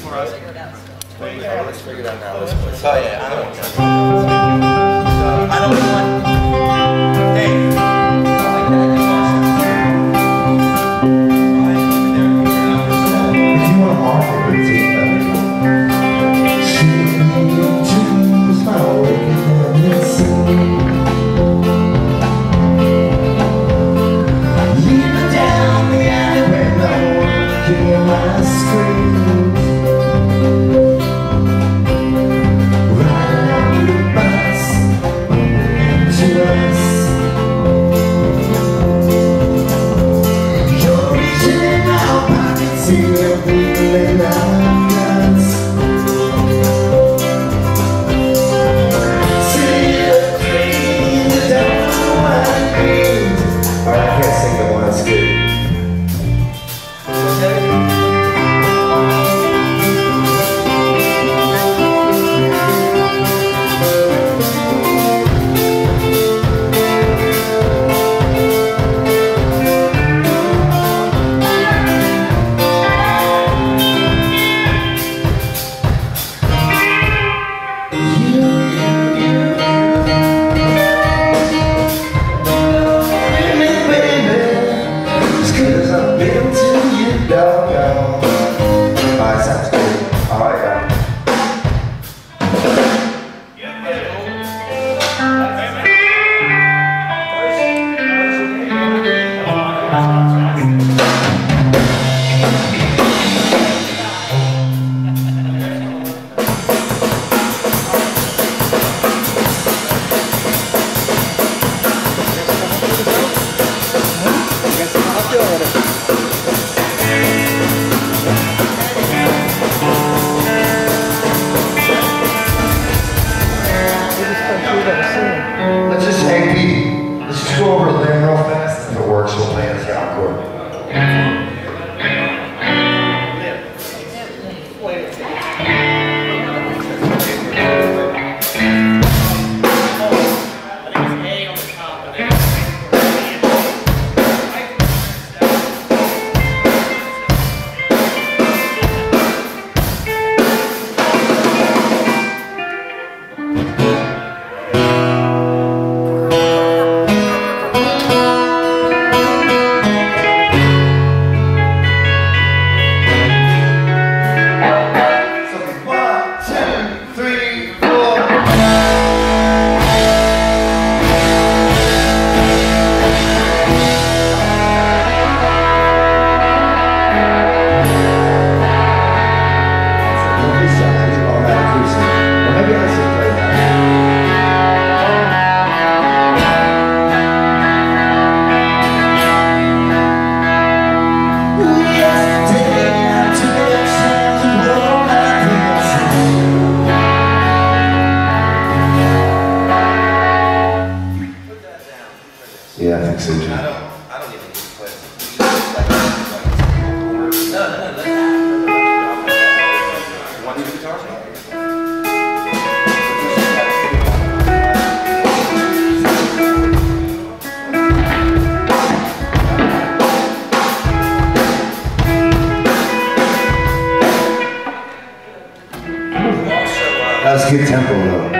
Let's figure it out now. Oh yeah, I don't want. Hey. If you want to offer a team, that'd be cool. She choose my way and listen. Lead me down the alley where no one can hear my scream. Let's just say, Pete, let's just go over the land real fast. If it works, we'll play it down court. Yeah, I think so too. I don't even need to play. No. Want to do guitars? That's a good tempo though.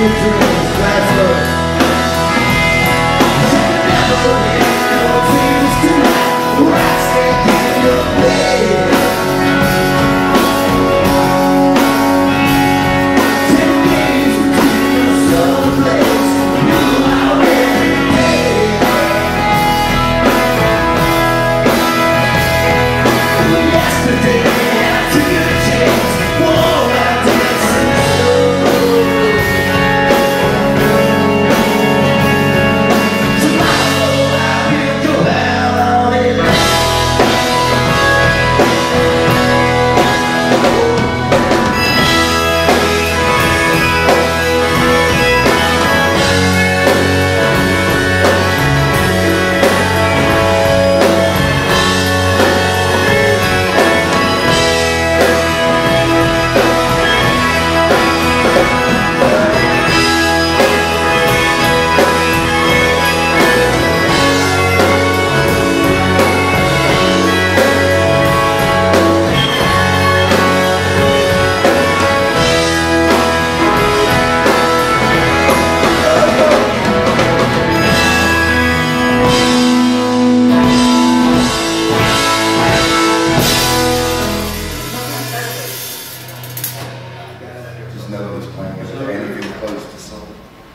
Just never was playing anything close to soul.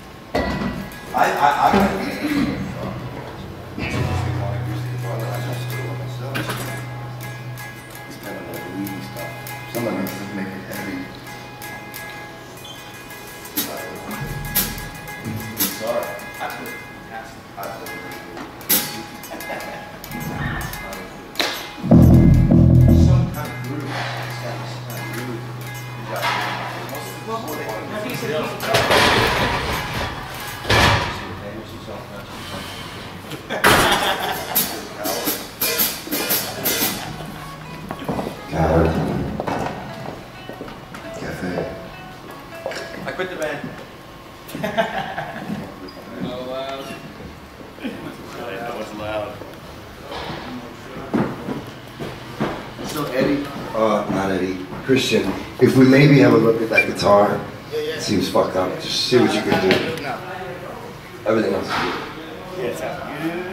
It's kind of like weedy stuff. Some of it just make it heavy. Sorry. Some kind of groove. Coward. Cafe. I quit the band. That was loud. So Eddie, not Eddie, Christian, if we maybe have a look at that guitar, it seems fucked up. Just see what you can do. Everything else is good. Yeah, it's out.